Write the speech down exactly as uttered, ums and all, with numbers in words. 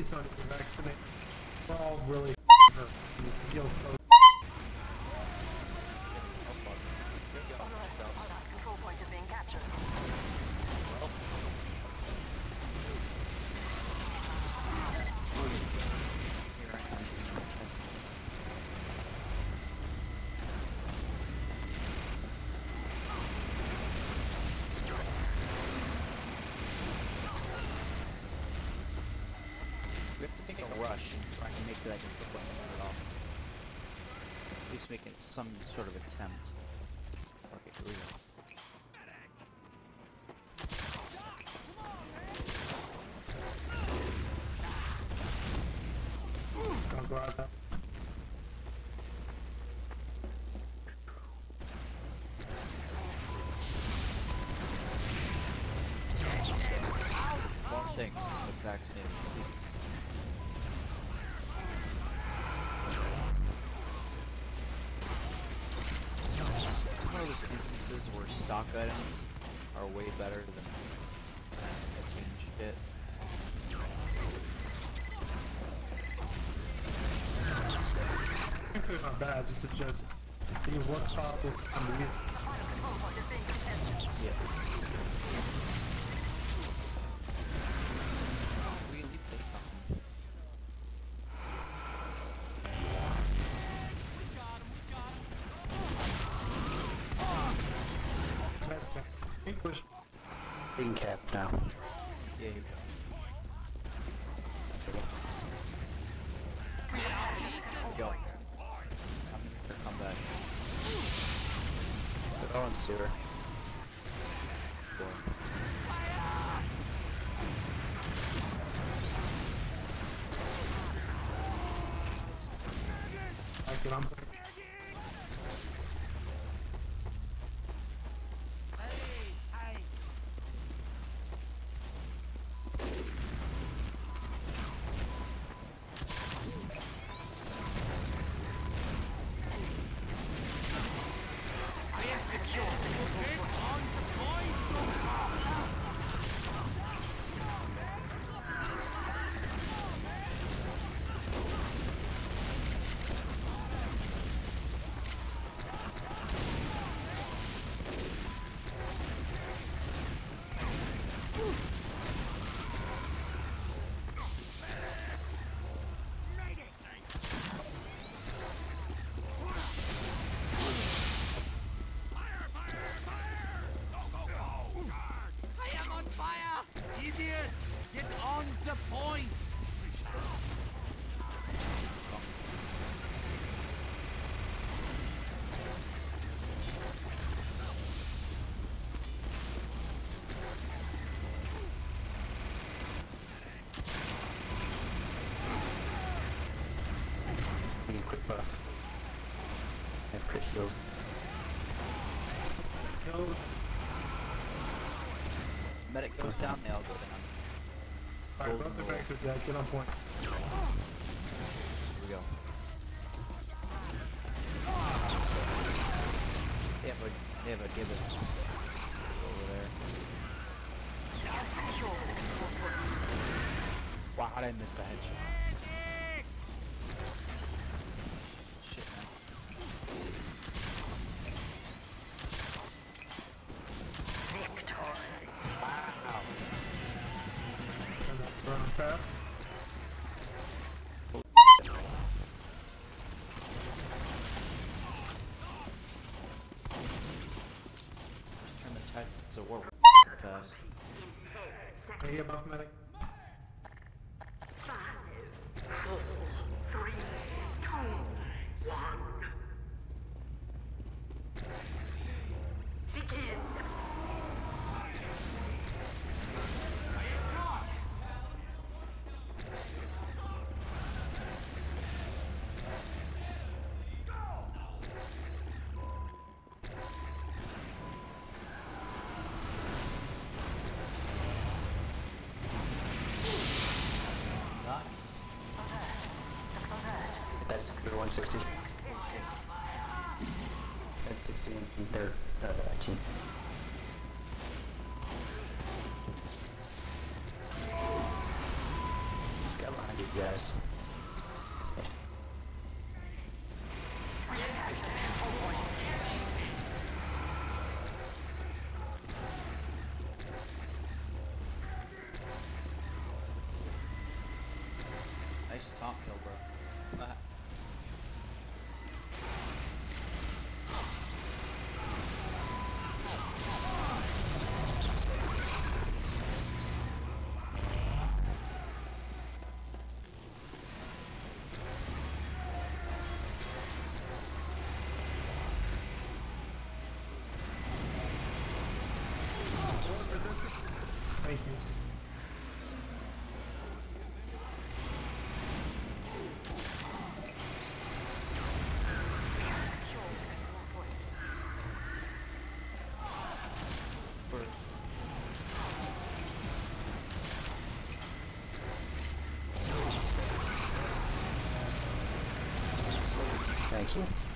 started to vaccinate. We're all really hurt. This feels so. Control point is being captured. We have to take a rush and try and make that control point at all. At least make it some sort of attempt. Okay, here we go. Don't go out there. One thing, the vaccine, please. It's one of those instances where stock items are way better than attain shit. Actually, it's not bad. Just adjust. See what's possible under you. Yeah. Really take on. That's it. English. Being capped now. Yeah, you go. Go. Come, come back. They're going sewer. Go. I can I'm Need a quick buff. I have crit heals. go. Medic goes down, they all go down. Alright, both the banks are dead. Get on point. Here we go. They have a, they have a gibbous over there. Wow, how'd I miss the headshot? Shit, man. Victories. Wow. And that's running fast. Turn the tide to war fast. Can you get buff medic? Four, three, two, one. Begin. That's one sixty. That's sixty in their uh, team. This guy behind. you guys. Nice top kill, bro. Ah. Thank you. For Thank you.